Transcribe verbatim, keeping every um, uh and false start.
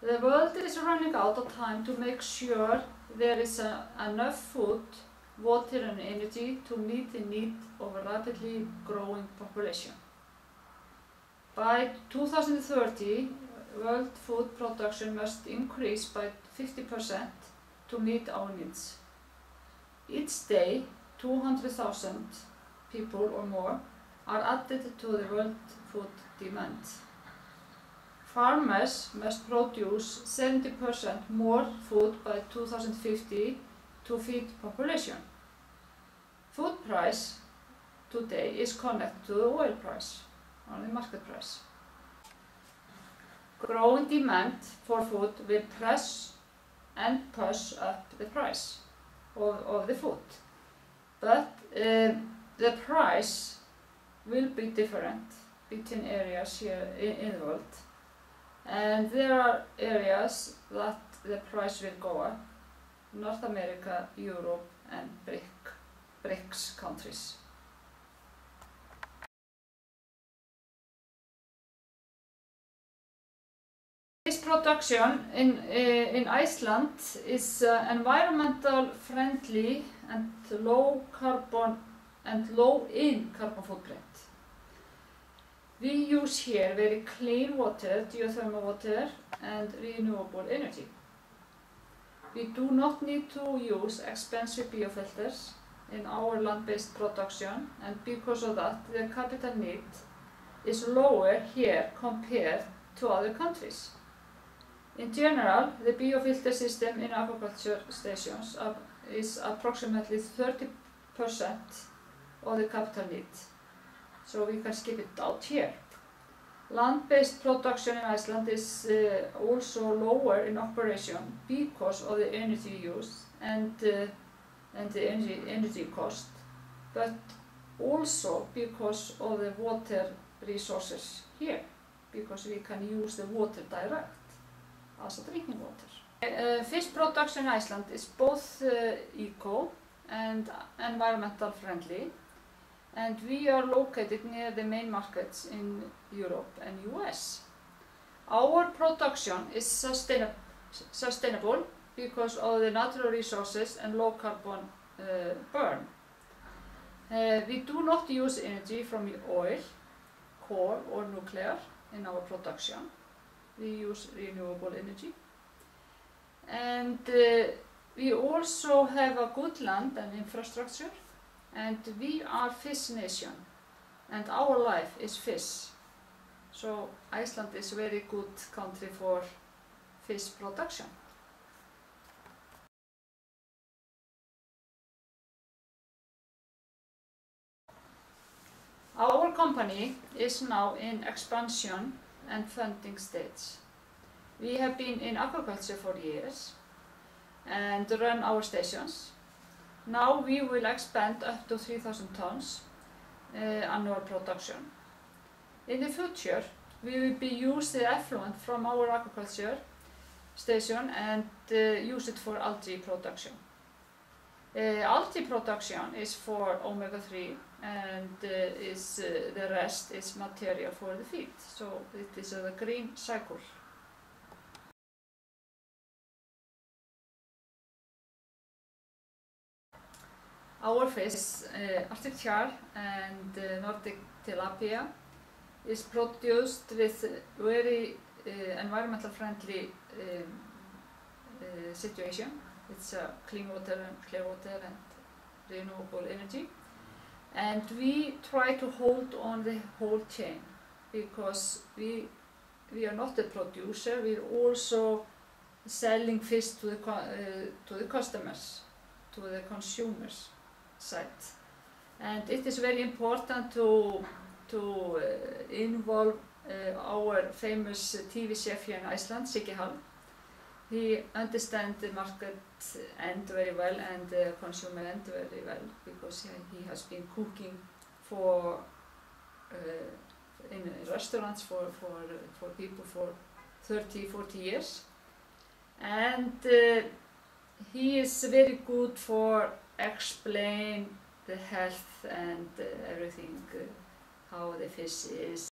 The world is running out of time to make sure there is a, enough food, water and energy to meet the need of a rapidly growing population. By two thousand thirty, world food production must increase by fifty percent to meet our needs. Each day, two hundred thousand people or more are added to the world food demand. Farmers must produce seventy percent more food by two thousand fifty to feed population. Food price today is connected to the oil price, or the market price. Growing demand for food will press and push up the price of, of the food. But uh, the price will be different between areas here in, in the world. And there are areas that the price will go up: North America, Europe and BRIC, BRICS countries. This production in, uh, in Iceland is uh, environmental friendly and low carbon and low in carbon footprint. We use here very clean water, geothermal water and renewable energy. We do not need to use expensive biofilters in our land-based production, and because of that the capital need is lower here compared to other countries. In general, the biofilter system in aquaculture stations is approximately thirty percent of the capital need. So we can skip it out here. Land-based production in Iceland is uh, also lower in operation because of the energy use and, uh, and the energy, energy cost, but also because of the water resources here, because we can use the water direct as a drinking water. Uh, fish production in Iceland is both uh, eco and environmental friendly, and we are located near the main markets in Europe and U S. Our production is sustain sustainable because of the natural resources and low carbon uh, burn. Uh, we do not use energy from oil, coal or nuclear in our production. We use renewable energy. And uh, we also have a good land and infrastructure. And we are fish nation, and our life is fish. So Iceland is a very good country for fish production. Our company is now in expansion and funding stage. We have been in aquaculture for years and run our stations. Now we will expand up to three thousand tons uh, annual production. In the future, we will be use the effluent from our aquaculture station and uh, use it for algae production. Uh, algae production is for omega three, and uh, is, uh, the rest is material for the feed. So it is a green cycle. Our fish, uh, Arctic char and uh, Nordic tilapia, is produced with very uh, environmental friendly um, uh, situation. It's uh, clean water and clear water and renewable energy. And we try to hold on the whole chain, because we, we are not the producer, we are also selling fish to the, uh, to the customers, to the consumers side. And it is very important to, to uh, involve uh, our famous T V chef here in Iceland, Siggi Hall. He understands the market end very well and the consumer end very well, because he, he has been cooking for uh, in restaurants for, for, for people for thirty, forty years. And uh, he is very good for explain the health and uh, everything, uh, how the fish is.